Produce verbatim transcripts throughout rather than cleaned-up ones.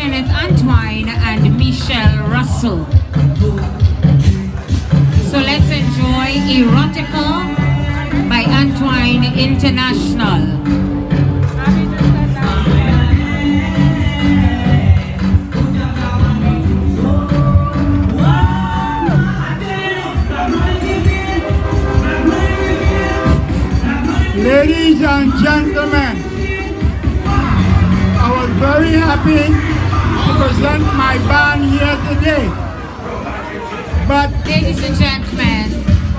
Kenneth Antoine and Michelle Russell. So let's enjoy Erotica by Antoine International. Ladies and gentlemen, I was very happy to present my band here today. But ladies and gentlemen,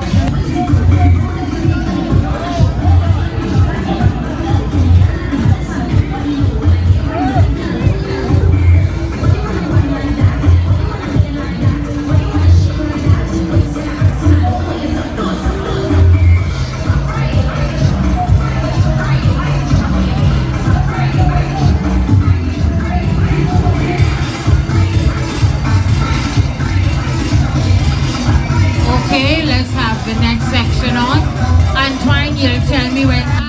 okay, let's have the next section on. Antoine, you'll tell me when. Ah.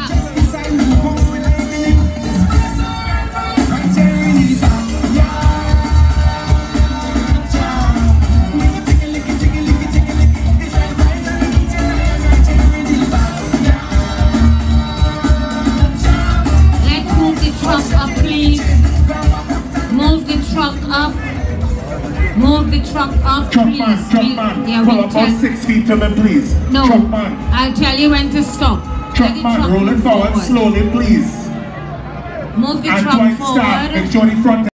Let's move the truck up, please. Move the truck up. Move the truck up, truck please. Man, truck man, yeah, pull we'll about tell, six feet to me, please. No, truck man. I'll tell you when to stop. Truck man, truck roll it forward, forward slowly, please. Move the Antoine truck forward. Start, make sure the front